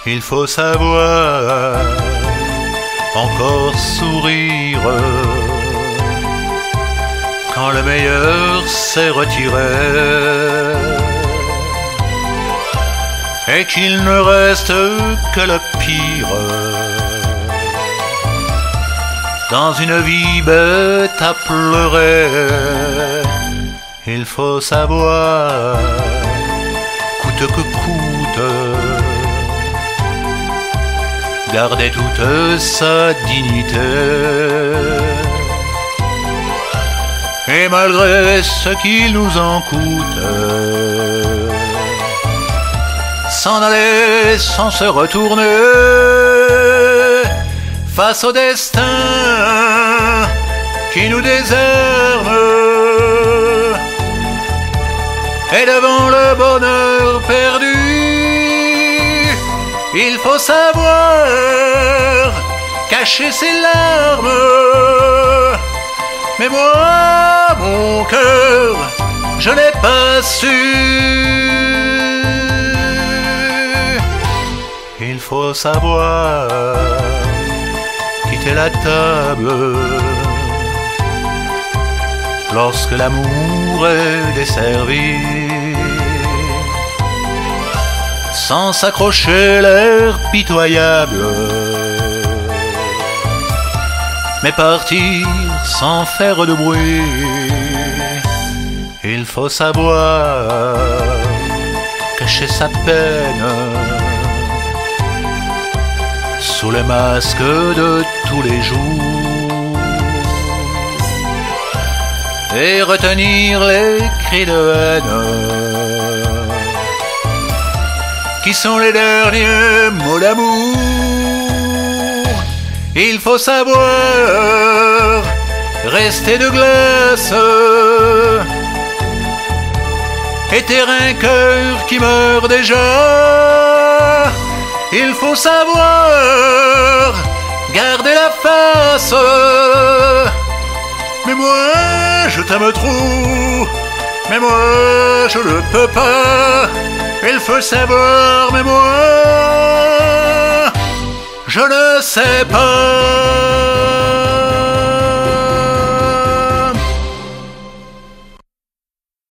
Il faut savoir encore sourire quand le meilleur s'est retiré et qu'il ne reste que le pire dans une vie bête à pleurer. Il faut savoir, coûte que coûte, garder toute sa dignité. Et malgré ce qu'il nous en coûte, s'en aller sans se retourner face au destin qui nous désarme et devant le bonheur perdu. Il faut savoir cacher ses larmes. Mais moi, mon cœur, je n'ai pas su. Il faut savoir quitter la table lorsque l'amour est desservi, sans s'accrocher l'air pitoyable, mais partir sans faire de bruit. Il faut savoir cacher sa peine sous les masques de tous les jours et retenir les cris de haine qui sont les derniers mots d'amour. Il faut savoir rester de glace et terre un cœur qui meurt déjà. Il faut savoir garder la face. Mais moi je t'aime trop, mais moi je ne peux pas. Il faut savoir, mais moi je ne sais pas.